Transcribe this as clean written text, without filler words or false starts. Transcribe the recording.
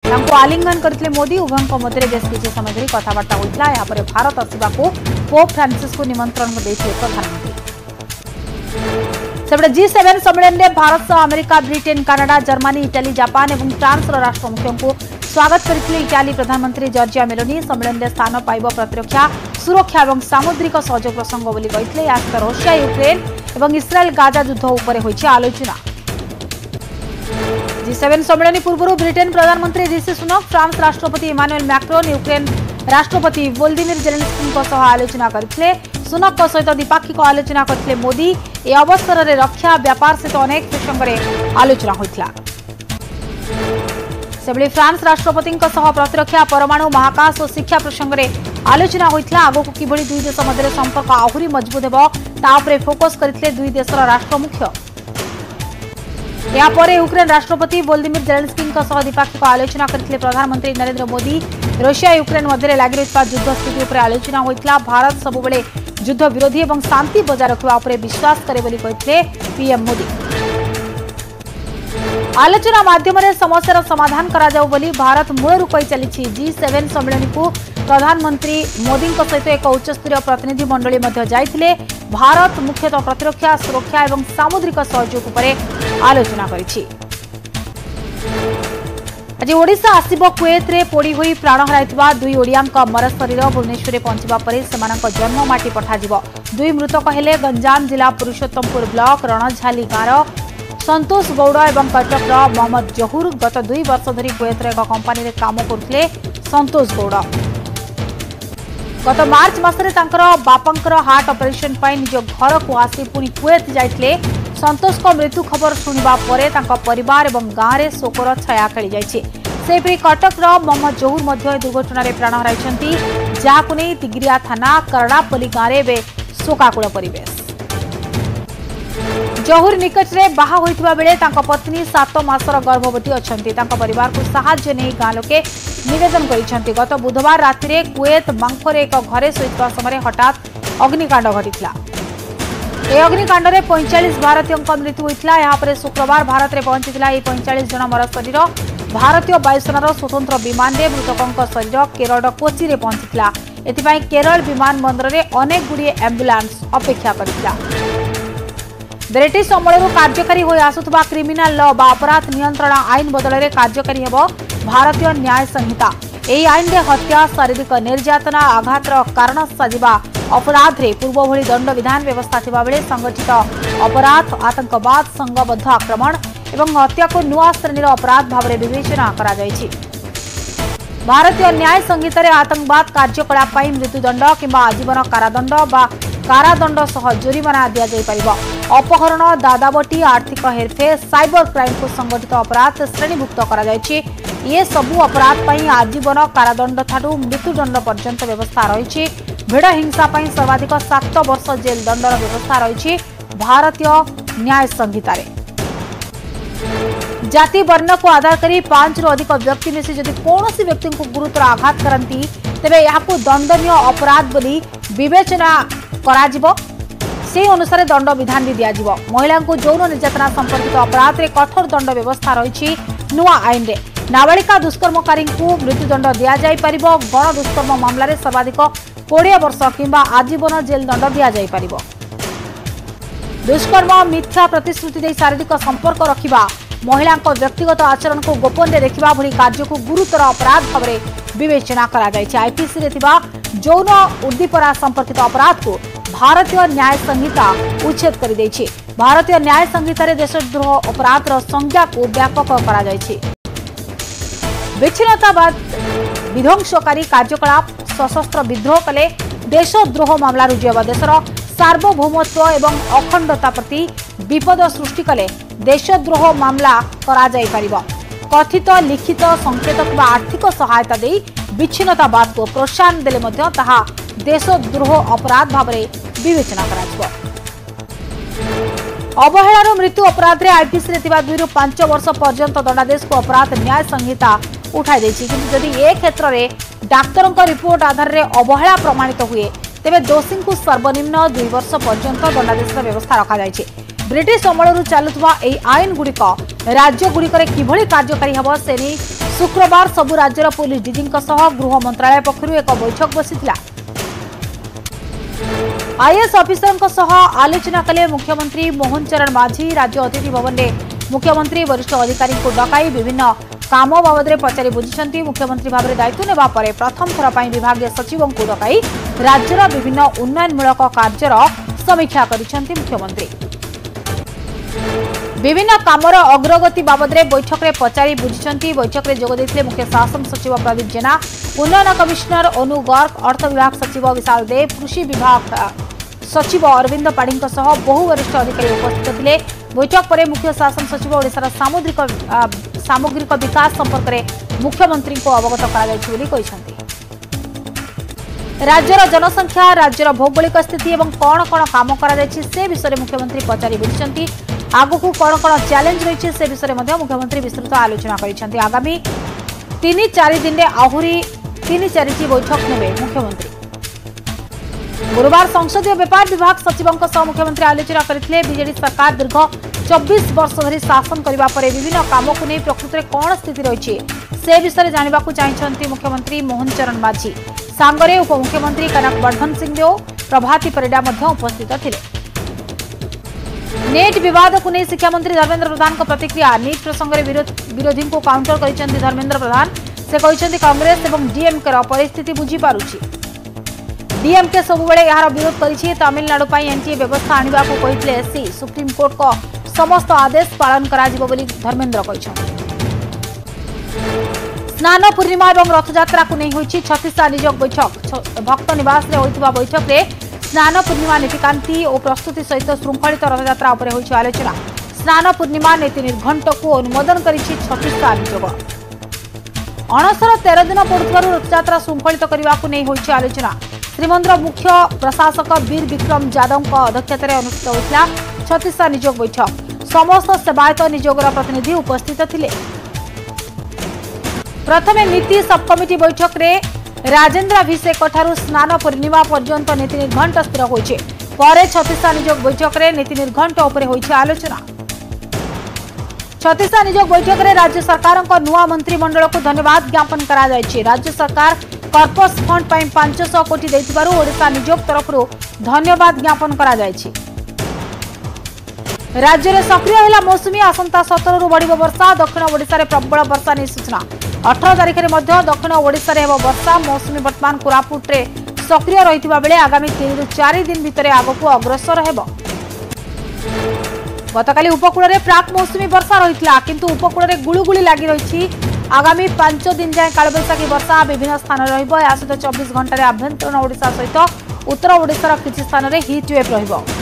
आलिंगन करते मोदी उभयों मध्य बेस किसी समय धरी कथबार्ता होता है। यहाँ भारत आसवाक पोप फ्रांसिस को निमंत्रण देते प्रधानमंत्री। सेपटे G7 सम्मेलन में भारत सह America, Britain, Canada, Germany, Italy, Japan और फ्रांस राष्ट्र मुख्यों को स्वागत करते इटाली प्रधानमंत्री जॉर्जिया मेलोनी। सम्मेलन में स्थान पाइब प्रतिरक्षा, सुरक्षा और सामुद्रिक सहयोग प्रसंग बोली कहते। या सहित रशिया, यूक्रेन और इस्राएल गाजा युद्ध उपर होइछि आलोचना। G7 सम्मेलन पूर्व ब्रिटेन प्रधानमंत्री ऋषि सुनक, फ्रांस राष्ट्रपति इमानुएल मैक्रोन, यूक्रेन राष्ट्रपति वोलोदिमिर जेलेंस्की आलोचना करथिले। सुनक सहित द्विपाक्षिक आलोचना करथिले मोदी। ए अवसर में रक्षा, व्यापार सहित अनेक प्रसंग में आलोचना होइथिला। सेबली फ्रांस राष्ट्रपति प्रतिरक्षा, परमाणु, महाकाश और शिक्षा प्रसंग में आलोचना होइथिला। आगो किभली दुई देश मध्य संपर्क आहुरी मजबूत हेबो ता उपरे फोकस करथिले दुई देशर राष्ट्र मुख्य। यापर यूक्रेन राष्ट्रपति वोलोदिमिर जेलेंस्की द्विपाक्षिक आलोचना करथिले प्रधानमंत्री नरेंद्र मोदी। रशिया यूक्रेन मध्य लगी रहिଥିବା युद्ध स्थिति उपर आलोचना होइथिला। भारत सबुबले युद्ध विरोधी और शांति बजाय रखा उपर विश्वास करे बोली कहथिले पीएम मोदी। आलोचना माध्यम समस्यार समाधान करा जाऊ बोली भारत मूलरू कही चली। G7 सम्मेलन को प्रधानमंत्री मोदी सहित एक उच्चस्तरीय प्रतिनिधि मंडली जाइथिले। भारत मुख्यतः प्रतिरक्षा, सुरक्षा और सामुद्रिक सहयोग उपर आलोचना करिछि। आज ओडिशा आसिब कुएत रे पोड़ी होई प्राण हराइथिबा दुई ओडियाଙ୍କ मरशरीर भुवनेश्वर पहुंचवा परे सेमानଙ୍କ जन्म माटी पठाजिबो। दुई मृतक हेले गंजाम जिला पुरुषोत्तमपुर ब्लॉक रणझाली गाँव संतोष गौड़ और कटक मोहम्मद जहुर। गत 2 वर्ष धरी कुएत एक कंपानी रे काम करथिले संतोष गौड़। गत मार्च मासरे तांकर बापांकर हार्ट ऑपरेशन पाई निज घर को आसी पुणी कुएत जाइथिले। संतोष को मृत्यु खबर शुणा पर परिवार और गाँव में शोकर छाया खेली जाइए। सेपरी कटक मोहम्मद जहुर मध्य दुर्घटना प्राण हराइछंती, जहां नहीं तिगिरिया थाना करणापल्ली गाँव में शोकाकुल परिवेश। जहुर निकट में बाहा होइथिबा बेले तांका पत्नी 7 मासर गर्भवती अछंती। तांका परिवार को सहाय्य नहीं गाँ लोके निवेदन करिसेंती। गत बुधवार राति रे कुएत मांखरे एक घरे शोइथिबा समय हठात अग्निकांड घटिथिला। ए अग्निकांड में 45 भारतीयों मृत्यु होता। यहाँ शुक्रवार भारत में पहुंची 45 जन मरशरीर भारतीय वायुसेनार स्वतंत्र विमान में मृतकों शरीर केरल कोची में पहुंचीला। एथिपाई केरल विमान बंदर में अनेक गुड़िए एम्बुलेंस अपेक्षा करथिला। ब्रिटिश अमलू कार्यकारी हो आसुवा क्रिमिनाल लॉ बा अपराध नियंत्रण आईन बदल में कार्यकारी हेब भारतीय न्याय संहिता। यही आईन में हत्या, शारीरिक निर्यातना, आघातर कारण साजिबा अपराध रे पूर्व भली दंड विधान व्यवस्था थिबा बेले संगठित अपराध, आतंकवाद, संघबद्ध आक्रमण एवं हत्या को नुआ श्रेणीर अपराध भाव में विवेचना करा जायछि। भारतीय न्याय संहिता रे आतंकवाद कार्यकलाप पाई मृत्युदंड किंबा आजीवन कारादंड बा कारादंड सह जोरिमाना दिया जाय परिबो। अपहरण, दादाबटी, आर्थिक हेरफेर, साइबर क्राइम को संगठित अपराध श्रेणीभुक्त करा जायछि। ये सबू अपराध पाई आजीवन कारादंड ठारू मृत्युदंड पर्यंत व्यवस्था रही। भिड़ हिंसा पाई सर्वाधिक 7 वर्ष जेल दंडर व्यवस्था रही भारतीय न्याय संहिता रे। जाति वर्ण को आधार करी 5 रु अधिक व्यक्ति मिसी जदि कौनसी व्यक्ति को गुरुतर आघात करती तेबे याकू दंडनीय अपराध बोली विवेचना कराजिबो। से अनुसार दंड विधान भी दियाजिबो। महिला को यौन निर्यातना संपर्कित अपराध रे कठोर दंड व्यवस्था रही नुआ आईन रे। नाबालिका दुष्कर्मकारी को मृत्युदंड दिया जाय परिबो। गण दुष्कर्म मामला रे सर्वाधिक 20 वर्ष किंबा आजीवन जेल दंड दिया जाय परिबो। दुष्कर्म, मिथ्या प्रतिश्रुति दे शारीरिक संपर्क रखिबा, महिला व्यक्तिगत आचरण को गोपन देखा भली कार्य को गुरुतर अपराध भाव में विवेचना करा जायछि। आईपीसी रे थिबा यौन उद्दीपना संपर्कित अपराध को भारतीय न्याय संहिता उच्छेद कर दैछि। भारतीय न्याय संहिता रे देशद्रोह अपराधर संज्ञा को व्यापक करा जायछि। विच्छिन्नतावाद, विध्वंसकारी कार्यकलाप, सशस्त्र विद्रोह कले देशद्रोह मामला रुजुब, देशर सार्वभौमत्व एवं अखंडता प्रति विपद सृष्टि कले देशद्रोह मामला करा जाय परिबो। कथित लिखित संकेत किंवा आर्थिक सहायता दे विच्छिन्नतावाद को प्रोत्साहन देले मध्य ताहा देशद्रोह अपराध भाव में विवेचना करा। अवहेलार मृत्यु अपराध रे आईपीसी रे 2 रु 5 वर्ष पर्यंत दंडादेश को अपराध न्याय संहिता उठाई देछि। किंतु जदि ए क्षेत्र में डाक्तरों रिपोर्ट आधार रे अवहेला प्रमाणित हुए तेबे दोषी को सर्वनिम्न 2 वर्ष पर्यंत दंडादेश व्यवस्था रखा जायछि। ब्रिटिश अमलू चलुवा एही आईन गुड़िक राज्य गुड़िक किभली कार्यकारी हेब से नहीं शुक्रवार सबु राज्यर पुलिस डीजी गृह मंत्रालय पक्षरु एक बैठक बसिथिला। आईएएस ऑफिसर आलोचना कले मुख्यमंत्री मोहन चरण माझी। राज्य अतिथि भवन में मुख्यमंत्री वरिष्ठ अधिकारी को डकाई विभिन्न काम बाबद में पचारि बुझिछंती। मुख्यमंत्री भाव में दायित्व नेबा परे प्रथम थर पर विभागीय सचिवों को डकाई राज्यर विभिन्न उन्नयनमूलक कार्यर समीक्षा करिछंती। मुख्यमंत्री विभिन्न कामर अग्रगति बाबद में बैठक में पचारि बुझिछंती। बैठक में जोग देथिले मुख्य शासन सचिव प्रदीप जेना, उन्नयन कमिशनर अनु गर्ग, अर्थ विभाग सचिव विशाल देव, कृषि विभाग सचिव अरविंद पाढ़ी बहु वरिष्ठ अधिकारी उपस्थित थे। बैठक पर मुख्य शासन सचिव ओडिशार सामग्रिक विकास संपर्क में मुख्यमंत्री को अवगत कर राज्यर जनसंख्या, राज्यर भौगोलिक स्थिति और कौन कौन काम से विषय मुख्यमंत्री पचारि बुझिछंती। आगकू कौन कौन चैलेंज रही से विषय में मुख्यमंत्री विस्तृत आलोचना कर आगामी 3-4 दिन में आहरी 3-4 बैठक नेबे मुख्यमंत्री। गुरुवार संसदीय व्यापार विभाग सचिवों मुख्यमंत्री आलोचना करथिले। बीजेडी सरकार दीर्घ 24 वर्ष धरी शासन करने पर विभिन्न कामों को नहीं प्रकृत में कौन स्थिति रही से विषय जानवा चाहिए मुख्यमंत्री मोहन चरण माझी। सांगरे उपमुख्यमंत्री कनक वर्धन सिंहदेव, प्रभाती परिडा उपस्थित थे। नेट विवाद को नहीं शिक्षा मंत्री धर्मेंद्र प्रधान को प्रतिक्रिया। नीट प्रसंग में विरोधी को काउंटर कर धर्मेंद्र प्रधान। से कहते कांग्रेस और डीएमके परिस्थिति बुझी पारुछि। डीएमके सबुबले यार विरोध करिछि। तमिलनाडु पई एनटीए व्यवस्था आनिबा को कहितले एससी। सुप्रीम कोर्ट को समस्त आदेश पालन कराजिबो बोली धर्मेंद्र कहिछन। स्नान पूर्णिमा और रथयात्रा को नहीं होइछि छत्तीसगढ़ नियोग बैठक। भक्त निवास रे होइतबा बैठक रे स्नान पूर्णिमा नीतिकांति और प्रस्तुति सहित श्रृंखलित रथयात्रा उपर होइछि आलोचना। स्नान पूर्णिमा नीति निर्घंट को अनुमोदन करिछि छत्तीसगढ़ नियोग। अणसर 13 दिन पड़ुथिबारु रथयात्रा श्रृंखलित करने को नहीं होइछि आलोचना। श्रीमंदिर मुख्य प्रशासक वीर विक्रम यादव अध्यक्षतार अनुष्ठित होता छत्तीसगढ़ नियोग बैठक। समस्त सेवायत नियोगर प्रतिनिधि उपस्थित थे। प्रथमे नीति सब कमिटी बैठक रे राजेन्द्राभिषेक ठारू स्नान पूर्णिमा पर्यंत नीति निर्घंट स्थिर होइछे। परे छत्तीसगढ़ नियोग बैठक रे नीति निर्घंट उपरे होइछे आलोचना। छत्तीसगढ़ नियोग बैठक रे राज्य सरकार नुआ मंत्रिमंडल को धन्यवाद ज्ञापन करा जायछि। राज्य सरकार कर्पस फंड पर 500 कोटी देथिबारु ओडिशा नियोग तरफ धन्यवाद ज्ञापन करा जायछि। राज्य में सक्रिय है मौसुमी। आसंता 17 बढ़िबो वर्षा। दक्षिण ओडिशा रे प्रबल वर्षा नहीं सूचना। 18 तारिख में दक्षिण ओडिशा रे हेबो वर्षा। मौसुमी वर्तमान कोरापुट रे सक्रिय रहितबा बेले आगामी 3-4 दिन भितर आगकू अग्रसर हेबो। गतकाली उपकूल में प्राक मौसुमी वर्षा रहितला किंतु उपकूल में गुळुगुळी लागि रहिछि। आगामी 5 दिन जाए कालबैशाखी वर्षा विभिन्न स्थान रहिबो। या सहित 24 घंटे आभ्यंतरण ओडिशा सहित उत्तर ओडिशार किछि स्थान रे हीट वेव रहिबो।